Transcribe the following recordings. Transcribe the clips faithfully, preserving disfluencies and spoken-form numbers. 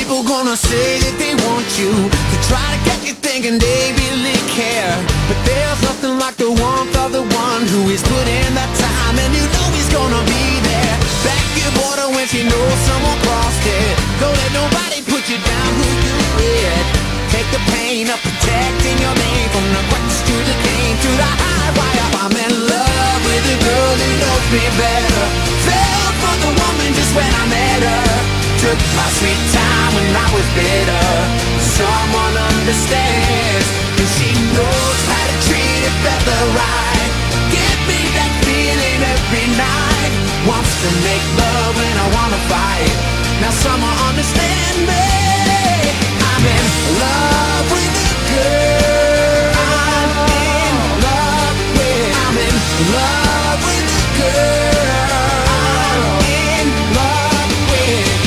People gonna say that they want you, to try to get you thinking they really care. But there's nothing like the warmth of the one who is put in that time, and you know he's gonna be there. Back your border when she knows someone crossed it. Don't let nobody put you down who you with. Take the pain of protecting your name, from the crutch to the cane to the high wire. I'm in love with a girl who knows me better. Fell for the woman just when I met her. Took my sweet time when I was bitter. Someone understands, and she knows how to treat a feather right. Give me that feeling every night. Wants to make love when I wanna fight. Now someone understand me. I'm in love with a girl. I'm in love with. I'm in love with a girl. I'm in love with.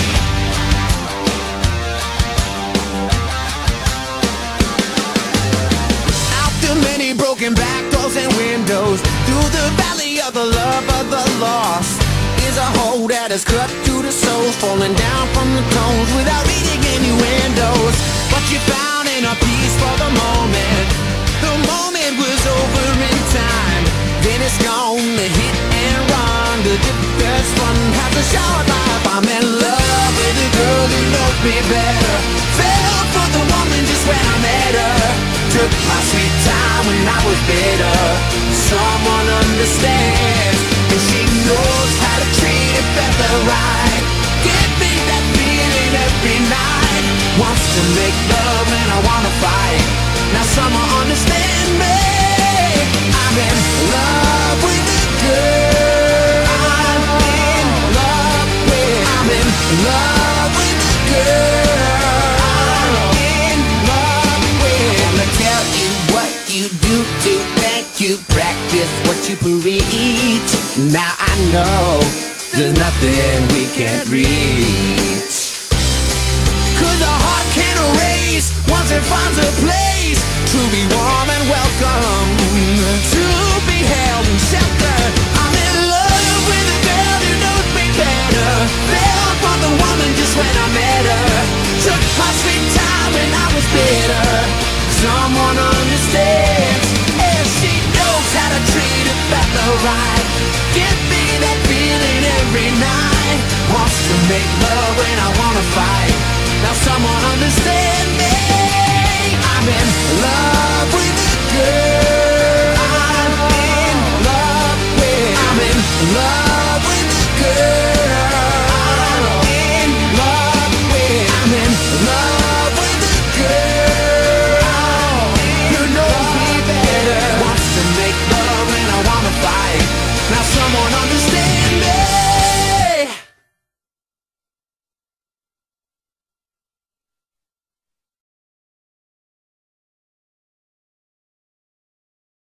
Out the many broken back doors and windows, through the valley of the love of the lost, is a hole that is cut through the soul, falling down from the tones without needing innuendos. But you found inner peace for the moment. The moment was over in time. Then it's gone, the hit and run. The first one has a short life. I'm in love with a girl who knows me better. Fell for the woman just when I met her. Took my sweet time when I was bitter. Someone understands, and she knows how to treat a feather right. Give me that feeling every night. Wants to make love and I wanna fight. Now someone understand me. I'm in love with a girl. I'm in love with. I'm in love with a girl. I'm in love with. I wanna tell you what you do to make you practice what you preach. Now I know there's nothing we can't reach. Cause a heart can't erase once it finds a place to be warm and welcome, to be held and sheltered. I'm in love with a girl who knows me better. Fell for the woman just when I met her. Took my sweet time when I was bitter. Someone understands, and she knows how to treat a feather right. Give me that feeling every night. Wants to make love when I wanna fight. Now someone understand me. I'm in love with a girl. I'm in love with. I'm in love.